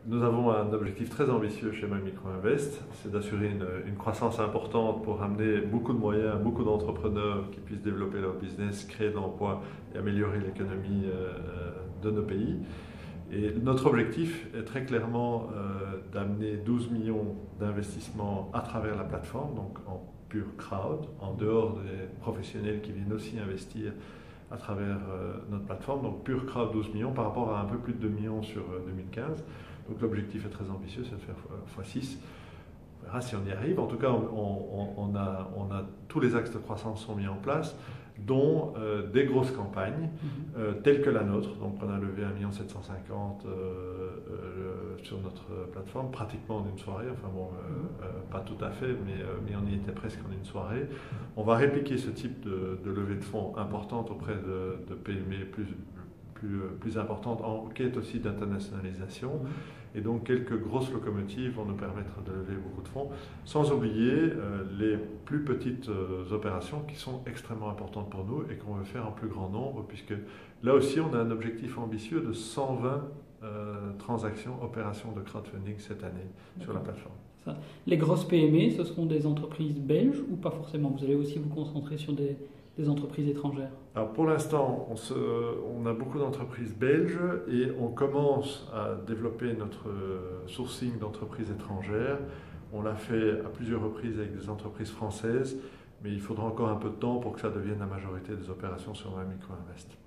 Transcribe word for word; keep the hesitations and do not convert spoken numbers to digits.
Nous avons un objectif très ambitieux chez MyMicroInvest, c'est d'assurer une, une croissance importante pour amener beaucoup de moyens, beaucoup d'entrepreneurs qui puissent développer leur business, créer de l'emploi et améliorer l'économie euh, de nos pays. Et notre objectif est très clairement euh, d'amener douze millions d'investissements à travers la plateforme, donc en pure crowd, en dehors des professionnels qui viennent aussi investir à travers euh, notre plateforme. Donc pure crowd douze millions par rapport à un peu plus de deux millions sur euh, deux mille quinze. Donc l'objectif est très ambitieux, c'est de faire fois six. On verra si on y arrive. En tout cas, on, on, on, a, on a tous les axes de croissance sont mis en place, dont euh, des grosses campagnes, euh, telles que la nôtre. Donc on a levé un million sept cent cinquante mille euh, euh, sur notre plateforme, pratiquement en une soirée. Enfin bon, euh, euh, pas tout à fait, mais, euh, mais on y était presque en une soirée. On va répliquer ce type de, de levée de fonds importante auprès de, de P M E plus, plus, plus importantes en quête aussi d'internationalisation. Et donc quelques grosses locomotives vont nous permettre de lever beaucoup de fonds, sans oublier euh, les plus petites euh, opérations qui sont extrêmement importantes pour nous et qu'on veut faire en plus grand nombre, puisque là aussi on a un objectif ambitieux de cent vingt euh, transactions, opérations de crowdfunding cette année sur la plateforme. Ça. Les grosses P M E, ce seront des entreprises belges ou pas forcément? Vous allez aussi vous concentrer sur des, des entreprises étrangères? Alors pour l'instant, on, se, on a beaucoup d'entreprises belges et on commence à développer notre sourcing d'entreprises étrangères. On l'a fait à plusieurs reprises avec des entreprises françaises, mais il faudra encore un peu de temps pour que ça devienne la majorité des opérations sur MyMicroInvest.